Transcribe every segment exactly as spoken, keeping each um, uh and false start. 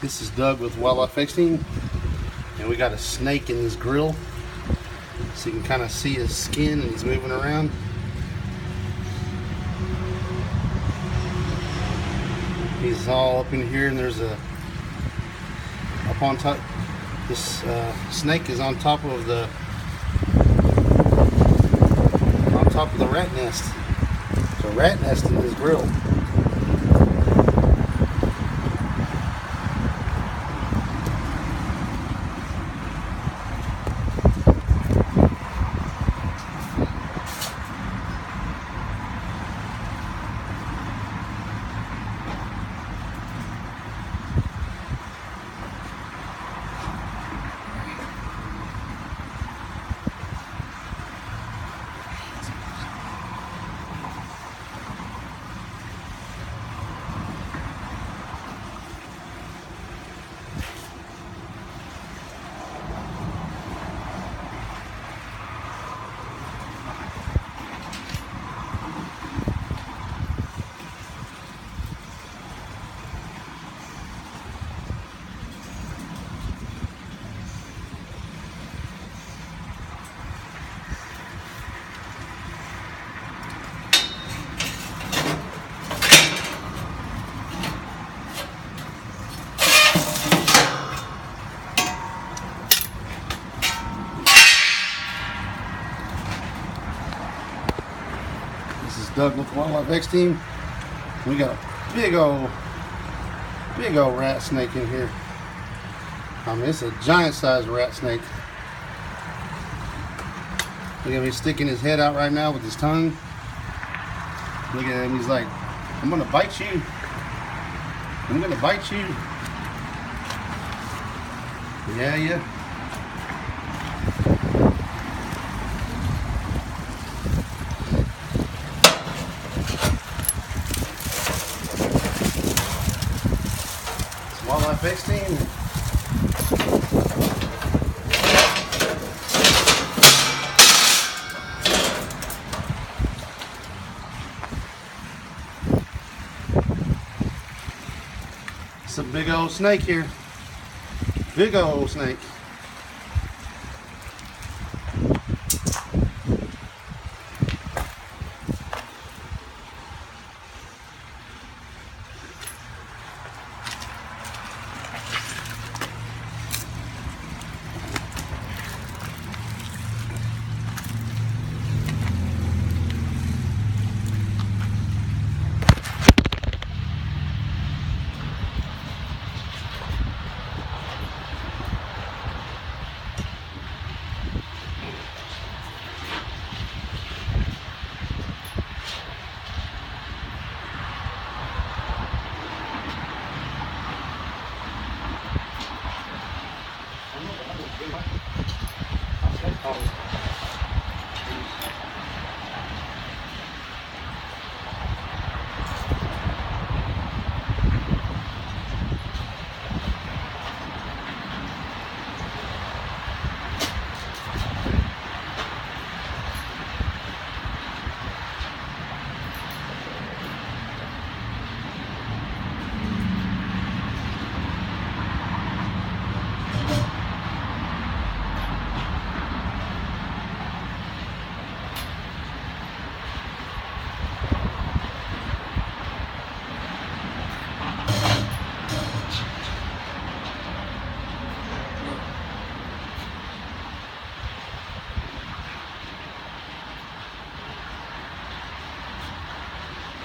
This is Doug with Wildlife X Team, and we got a snake in his grill, so you can kind of see his skin and he's moving around. He's all up in here, and there's a up on top. This uh, snake is on top of the on top of the rat nest. So rat nest in his grill. This is Doug with Wildlife X Team. We got a big old, big old rat snake in here. I mean, it's a giant sized rat snake. Look at him, he's sticking his head out right now with his tongue. Look at him, he's like, I'm gonna bite you. I'm gonna bite you. Yeah, yeah. Wildlife X Team. It's a big old snake here. Big old snake.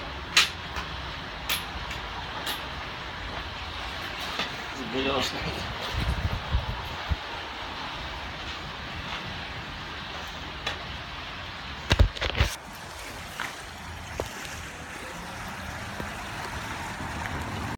Big old snake.